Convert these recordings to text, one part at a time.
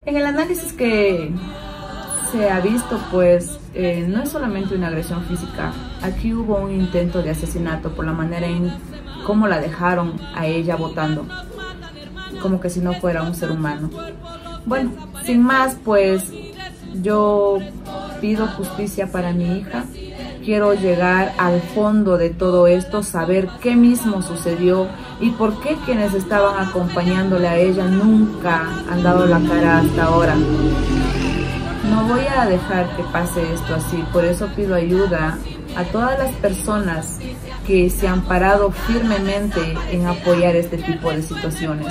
En el análisis que se ha visto, pues no es solamente una agresión física. Aquí hubo un intento de asesinato por la manera en cómo la dejaron a ella botando, como que si no fuera un ser humano. Bueno, sin más, pues yo pido justicia para mi hija. Quiero llegar al fondo de todo esto, saber qué mismo sucedió y por qué quienes estaban acompañándole a ella nunca han dado la cara hasta ahora. No voy a dejar que pase esto así, por eso pido ayuda a todas las personas que se han parado firmemente en apoyar este tipo de situaciones.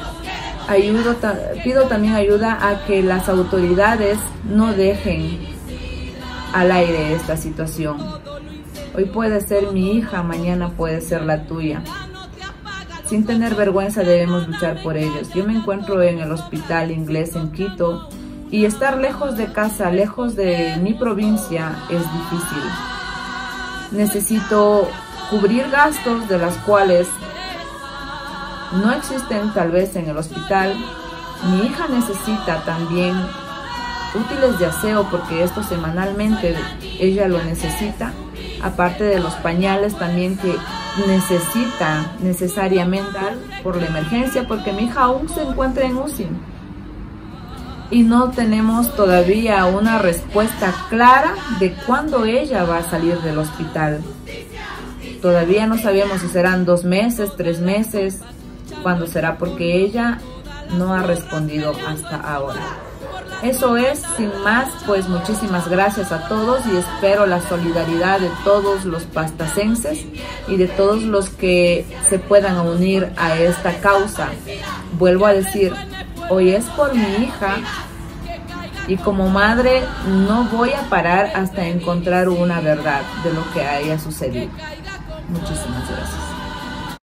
Pido también ayuda a que las autoridades no dejen al aire esta situación. Hoy puede ser mi hija, mañana puede ser la tuya. Sin tener vergüenza debemos luchar por ellos. Yo me encuentro en el Hospital Inglés en Quito y estar lejos de casa, lejos de mi provincia es difícil. Necesito cubrir gastos de las cuales no existen tal vez en el hospital. Mi hija necesita también útiles de aseo porque esto semanalmente ella lo necesita, aparte de los pañales también que necesita necesariamente por la emergencia, porque mi hija aún se encuentra en UCI y no tenemos todavía una respuesta clara de cuándo ella va a salir del hospital. Todavía no sabemos si serán 2 meses, 3 meses, cuándo será, porque ella no ha respondido hasta ahora. Eso es, sin más, pues muchísimas gracias a todos y espero la solidaridad de todos los pastacenses y de todos los que se puedan unir a esta causa. Vuelvo a decir, hoy es por mi hija y como madre no voy a parar hasta encontrar una verdad de lo que haya sucedido. Muchísimas gracias.